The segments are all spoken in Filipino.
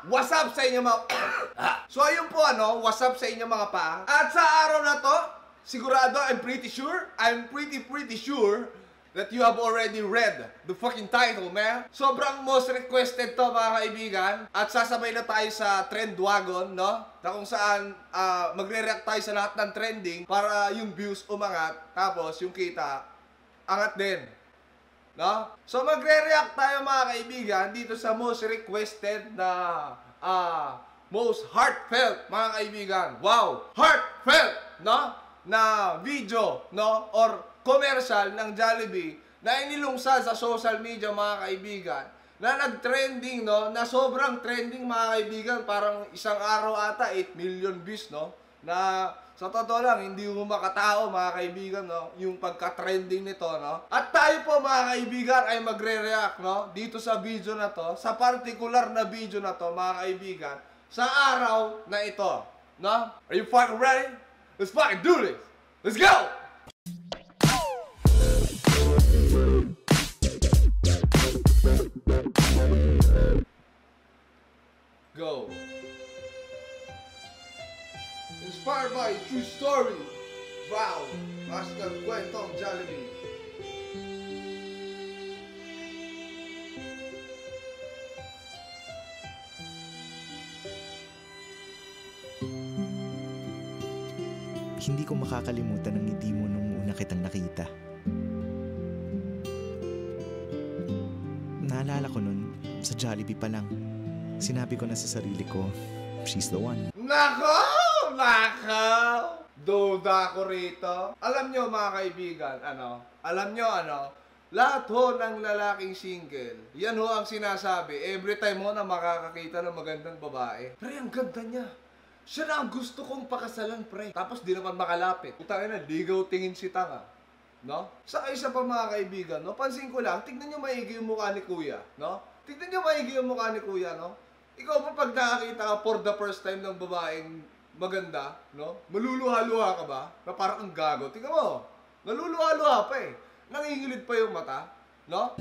What's up sa inyo mga So ayun po what's up sa inyo mga pa. At sa araw na to, sigurado I'm pretty sure that you have already read the fucking title, man. Sobrang most requested to mga kaibigan. At sasabay na tayo sa trend wagon, no? Na kung saan magre-react tayo sa lahat ng trending para yung views umangat, tapos yung kita angat din. No? So magre-react tayo mga kaibigan dito sa most requested na most heartfelt mga kaibigan. Wow! Heartfelt, no? Na video, no? Or commercial ng Jollibee na inilungsad sa social media mga kaibigan na nag-trending, no? Na sobrang trending mga kaibigan, parang isang araw ata 8 million views, no? Na sa totoo lang, hindi mo makatao mga kaibigan, no? Yung pagka-trending nito, no? At tayo po mga kaibigan ay magre-react, no? Dito sa video na to, sa particular na video na to mga kaibigan, sa araw na ito, no? Are you fucking ready? Let's fucking do this! Let's go! Go! Inspired by true story. Wow! Hasta el kwentong Jollibee. Hindi ko makakalimutan ang ngiti mo nung una kitang nakita. Naalala ko nun, sa Jollibee pa lang, sinabi ko na sa sarili ko, she's the one. Nako! Duda ko rito. Alam nyo mga kaibigan, lahat ho ng lalaking single, yan ho ang sinasabi every time ho na makakakita ng magandang babae. Pre, ang ganda niya. Siya na ang gusto kong pakasalan, pre. Tapos di naman makalapit. Utangin na, ligaw tingin si tanga. No? Sa isa pa mga kaibigan, no? Pansin ko lang, tignan nyo maigi yung mukha ni Kuya, no? Tignan nyo maigi yung mukha ni Kuya, no? Ikaw ba pag nakakita ka for the first time ng babaeng maganda, no? Maluluha-luha ka ba? Na parang ang gago. Tingnan mo, naluluha-luha pa eh. Nangingilid pa yung mata, no?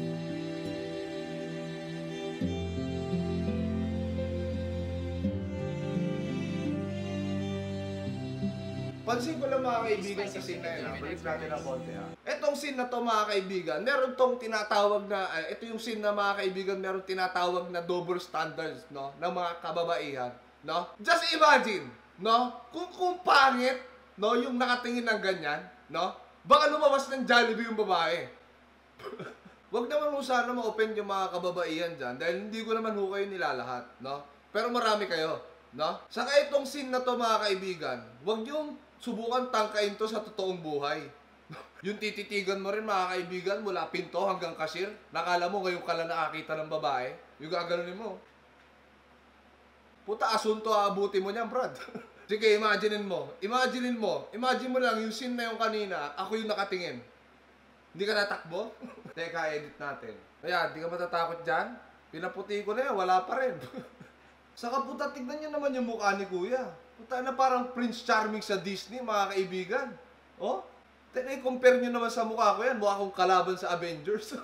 Pansin ko lang mga kaibigan sa scene na yun, balik natin ng konti Etong scene na to mga kaibigan, meron tong tinatawag na, ito yung scene na mga kaibigan, meron tinatawag na double standards, no? Ng mga kababaihan, no? Just imagine, no? Kung pangit, no? Yung nakatingin ng ganyan, no? Baka lumabas ng Jollibee yung babae. Wag naman mo sana ma-open yung mga kababaihan dyan, dahil hindi ko naman ho kayo nilalahat, no? Pero marami kayo, no? Saka itong scene na to mga kaibigan, wag yung subukan tangkain to sa totoong buhay. Yung tititigan mo rin mga kaibigan mula pinto hanggang cashier, nakala mo ngayon ka lang nakakita ng babae, yung gaganunin mo. Puta, asunto aabuti mo niyan, Brad. Sige, imagine mo lang yung scene na yung kanina, ako yung nakatingin. Hindi ka natakbo? Teka, edit natin. Ayan, di ka matatakot dyan? Pinaputi ko na yan, wala pa rin. Saka puta, tignan nyo naman yung mukha ni Kuya. Puta na parang Prince Charming sa Disney, mga kaibigan. Oh? I-compare nyo naman sa mukha ko yan. Mukha akong kalaban sa Avengers.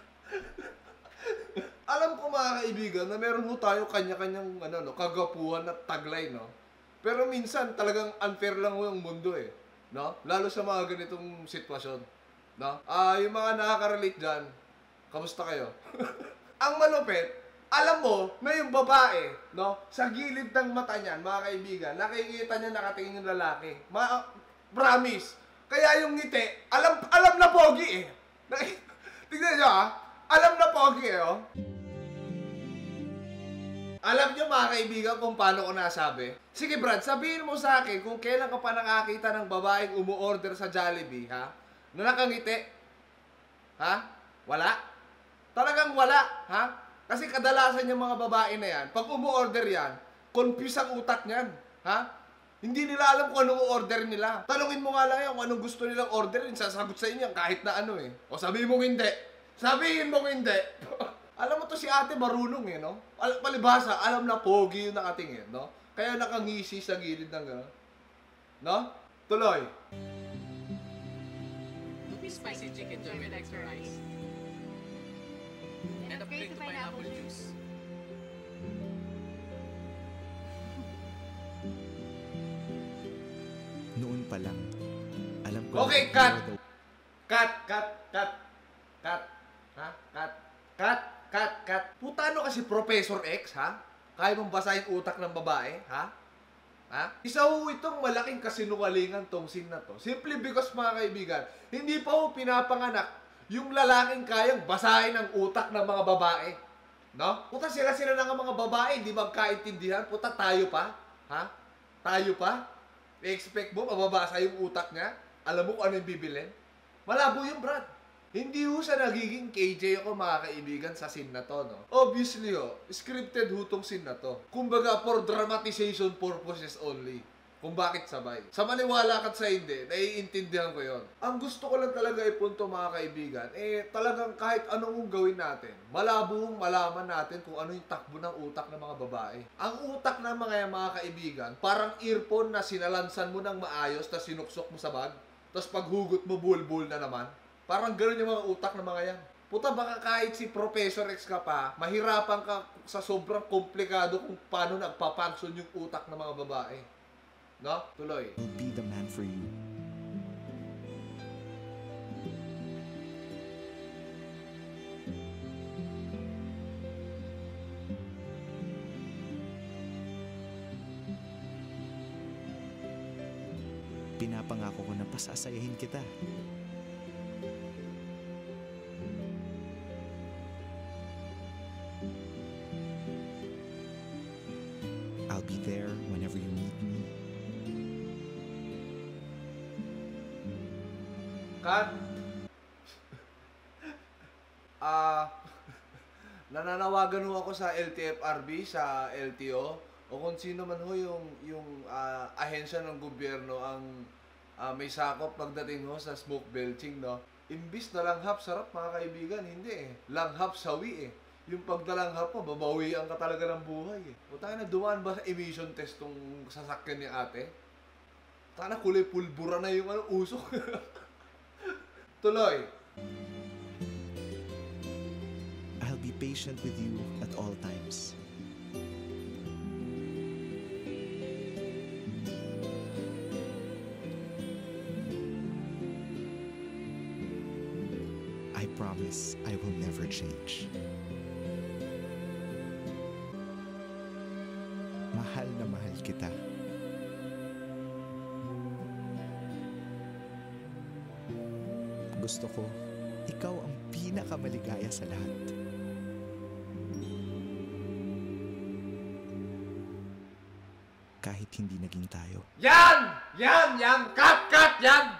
Alam ko mga kaibigan na meron mo tayo kanya-kanyang kagapuhan at taglay, no? Pero minsan talagang unfair lang yung mundo eh. No? Lalo sa mga ganitong sitwasyon. No? Yung mga nakaka-relate dyan, kamusta kayo? Ang malupit, alam mo na yung babae, no, sa gilid ng mata niyan, mga kaibigan, nakikita niya nakatingin yung lalaki. Promise. Kaya yung ngiti, alam na pogi eh. Tignan niyo alam na pogi eh, oh. Alam niyo mga kaibigan kung paano ko nasabi? Sige Brad, sabihin mo sa akin kung kailan ka pa nakakita ng babaeng umu-order sa Jollibee, ha? Na nakangiti. Ha? Wala? Talagang wala, ha? Kasi kadalasan yung mga babae na yan, pag umu-order yan, confuse ang utak niyan. Ha? Hindi nila alam kung anong order nila. Talungin mo nga lang yan kung anong gusto nilang orderin, sasagot sa inyo kahit na ano eh. O sabihin mong hindi. Sabihin mong hindi. Alam mo to si ate marunong eh, no? Palibhasa, alam na pogi yung nakatingin, no? Kaya nakangisi sa gilid ng gano'n. No? Tuloy. Spicy chicken joy with extra rice. And a plate of pineapple juice. pa lang, alam ko Okay, na cut! you're the- Cut! Ha? Cut! Puta, ano kasi Professor X, ha? Kaya mong basahin utak ng babae, ha? Ha? Isa ho itong malaking kasinungalingan tong scene na to. Simply because, mga kaibigan, hindi pa ho pinapanganak yung lalaking kayang basahin ang utak ng mga babae. No? Puta, sila na nga mga babae, di magkaintindihan. Puta, tayo pa? Ha? Tayo pa? I-expect mo, mababasa yung utak niya? Alam mo kung ano yung bibilin? Malabo yung Brad. Hindi ho siya nagiging KJ ako, mga kaibigan, sa scene na to, no? Obviously, scripted ho tong scene na to. Kumbaga, for dramatization purposes only. Kung bakit sabay. Sa maniwala ka't sa hindi, naiintindihan ko yon. Ang gusto ko lang talaga ipunto, mga kaibigan, talagang kahit anong gawin natin, malabo malaman natin kung ano yung takbo ng utak ng mga babae. Ang utak ng mga kaibigan, parang earphone na sinalansan mo ng maayos, tapos sinuksok mo sa bag, tapos paghugot mo, bulbul na naman. Parang gano'n yung mga utak ng mga yan. Puta, baka kahit si Professor X ka pa, mahirapan ka sa sobrang komplikado kung paano nagpapansyon yung utak ng mga babae. No? Tuloy. I'll be the man for you. Pinapangako ko na pasasayahin kita. I'll be there whenever you need me. Cut. Nananawagan ho ako sa LTFRB, sa LTO, o kung sino man ho yung ahensya ng gobyerno ang may sakop pagdating ho sa smoke belching, no? Imbis na langhap sarap, mga kaibigan, hindi eh. Langhap sawi eh. Yung pagdalanghap mo, babawian ka talaga ng buhay eh. O tayo na, dumaan ba sa emission test tong sasakyan ni ate? Tayo na, kulay pulbura na yung usok. Tuloy. I'll be patient with you at all times. I promise I will never change. Mahal na mahal kita. Gusto ko, ikaw ang pinakamaligaya sa lahat. Kahit hindi naging tayo. Yan! Cut!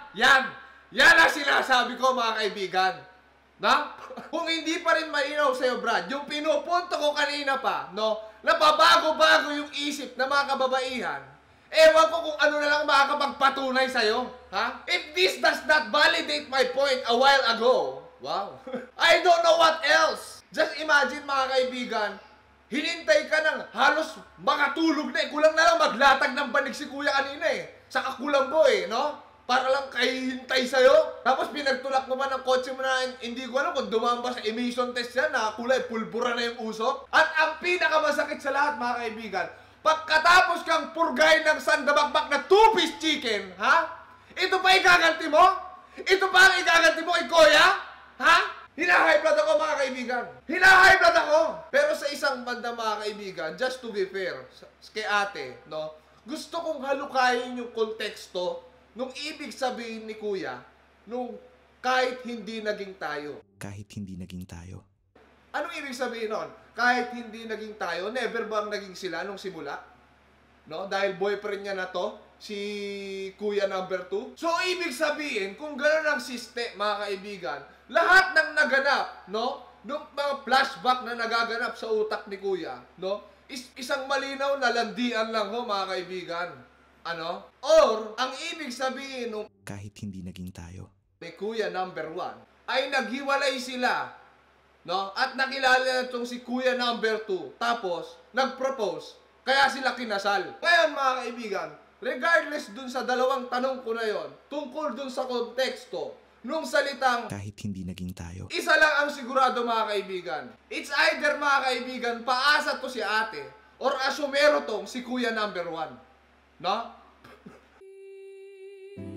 Yan ang sinasabi ko, mga kaibigan. Na? Kung hindi pa rin malinaw sa'yo, Brad, yung pinupunto ko kanina pa, no? Napabago-bago yung isip ng mga kababaihan. Ewan ko kung ano na lang makakapagpatunay sa'yo. Ha? If this does not validate my point a while ago, wow. I don't know what else. Just imagine, mga kaibigan, hinintay ka ng halos makatulog na eh. Kulang na lang maglatag ng banig si kuya kanina eh. Sa kakulambo eh, no? Para lang kahihintay sa'yo. Tapos pinagtulak mo ba ng kotse mo na hindi ko alam kung dumaan ba sa emission test yan na kulay pulbura na yung usok. At ang pinakamasakit sa lahat, mga kaibigan, pagkatapos kang purgay ng sandabakbak na 2-piece chicken, ha? Ito pa igaganti mo? Ito pa ang igaganti mo kay Kuya? Ha? Hina-high blood ako, mga kaibigan. Hina-high blood ako. Pero sa isang banda, mga kaibigan, just to be fair, kay ate, no? Gusto kong halukayin yung konteksto nung ibig sabihin ni Kuya, nung kahit hindi naging tayo. Kahit hindi naging tayo. Anong ibig sabihin nun? Kahit hindi naging tayo, never bang naging sila nung simula? No? Dahil boyfriend niya na to, si Kuya number 2. So, ibig sabihin, kung gano'n ang system, mga kaibigan, lahat ng naganap, no? Nung mga flashback na nagaganap sa utak ni Kuya, no? Isang malinaw na landian lang ho, mga kaibigan. Ano? Or, ang ibig sabihin nung Kahit hindi naging tayo. ni Kuya number 1 ay naghiwalay sila, no? At nakilala na itong si Kuya number 2. Tapos, nag-propose. Kaya sila kinasal. Ngayon, mga kaibigan, regardless dun sa dalawang tanong ko na yon, tungkol dun sa konteksto, nung salitang Kahit hindi naging tayo. isa lang ang sigurado, mga kaibigan. It's either, mga kaibigan, paasa to si ate or asumero tong si Kuya number 1. No?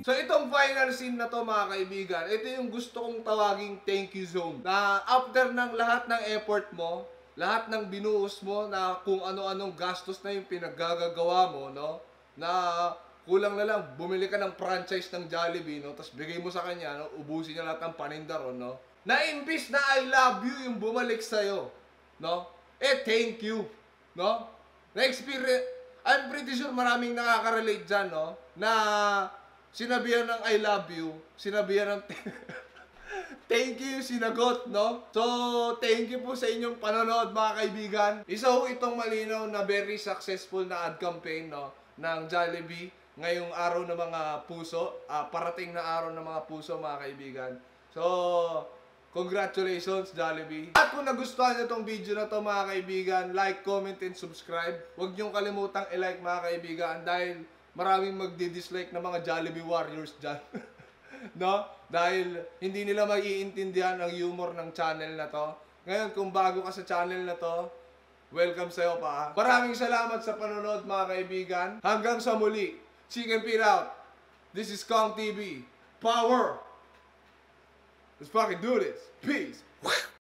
So itong final scene na to mga kaibigan, ito yung gusto kong tawaging thank you zone. Na after ng lahat ng effort mo, lahat ng binuhos mo na kung ano-anong gastos na yung pinaggagawa mo, no? Na kulang na lang, bumili ka ng franchise ng Jollibee, no? Tapos bigay mo sa kanya, no? Ubusin niya lahat ng paninda ron, no? Na imbis na I love you yung bumalik sa'yo, no? Thank you, no? Na-experience, I'm pretty sure maraming nakaka-relate dyan, no? Na sinabihan ng I love you, sinabihan ng thank you, sinagot, no? So, thank you po sa inyong panonood, mga kaibigan. Isa ho itong malinaw na very successful na ad campaign, no? Ng Jollibee ngayong araw ng mga puso, parating na araw ng mga puso, mga kaibigan. So, congratulations Jollibee. At kung nagustuhan nyo itong video na to, mga kaibigan, like, comment, and subscribe. Huwag nyo kalimutang i-like, mga kaibigan, dahil maraming magdi-dislike na mga Jollibee warriors dyan. No? Dahil hindi nila maiintindihan ang humor ng channel na to. Ngayon, kung bago ka sa channel na to, welcome sa'yo pa. Maraming salamat sa panonood, mga kaibigan. Hanggang sa muli. Chicken Feet out. This is Kong TV. Power! Let's fucking do this. Peace.